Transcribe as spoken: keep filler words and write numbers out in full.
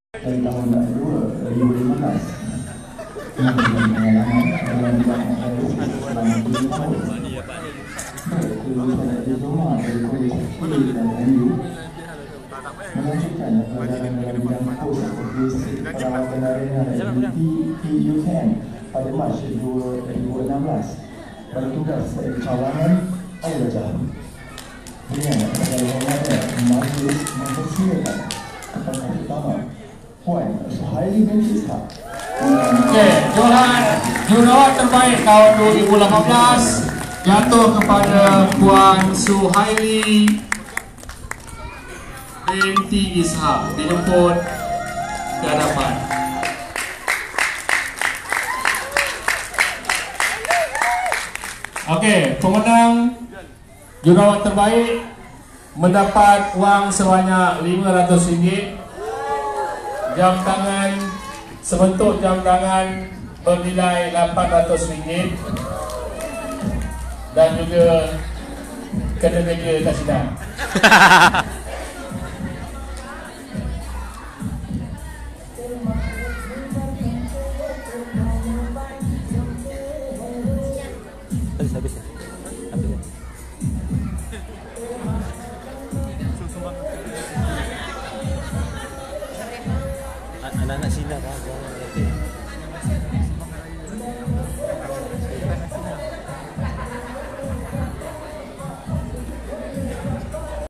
dari tahun dua ribu lima belas yang pengalaman dalam bidang selama tujuh tahun. Kelulusan diploma dari Kolej Tinggi dan M U melanjutkan pelajaran dalam bidang kurs basic perawatan arena di T U K pada Mac dua ribu enam belas. Pada tugas sebagai cawangan Al-Rajah. Dengan segala hormatnya, majlis mempersilakan kepada utama Puan Suhaili binti Ishak. Okey, Johan juara terbaik tahun dua ribu lapan belas jatuh kepada Puan Suhaili binti Ishak. Dijemput ke hadapan. Okey, pemenang juara terbaik mendapat wang sebanyak lima ratus ringgit, jam tangan sebentuk jam tangan bernilai lapan ratus ringgit dan juga kena meja kat sidang. Habis, habis, habis. Anak-anak sini lah, jangan nanti.